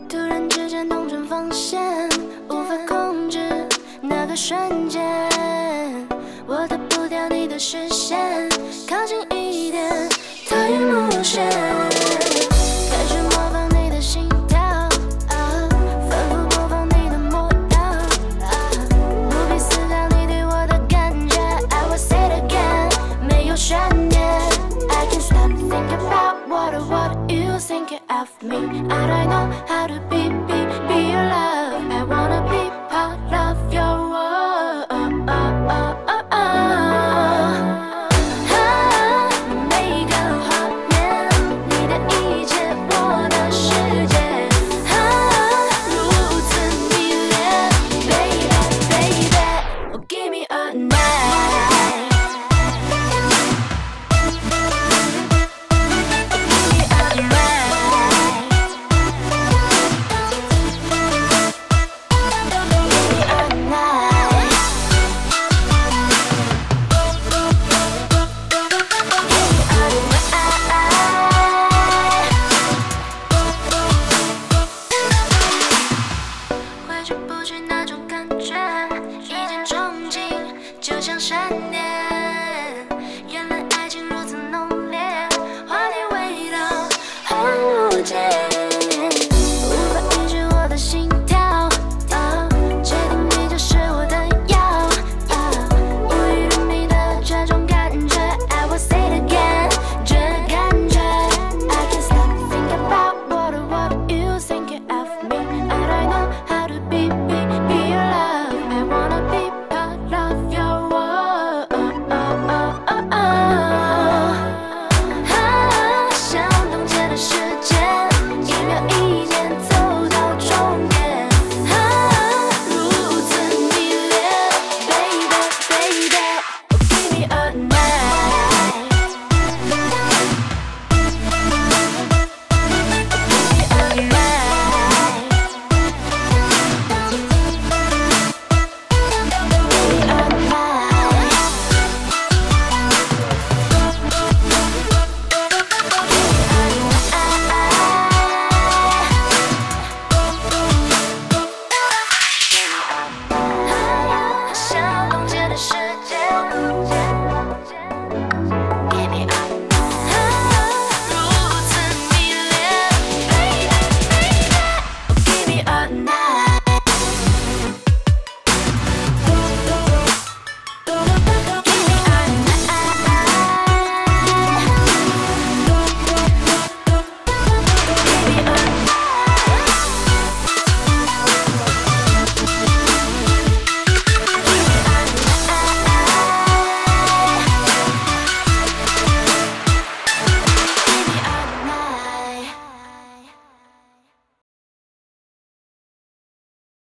突然之间弄成防线，无法控制那个瞬间。我逃不掉你的视线，靠近一点，头晕目眩。开始模仿你的心跳，反复播放你的模样，不必思考你对我的感觉。I will say it again， 没有悬念。I can't stop thinking about what you thinking of me. I don't know how to be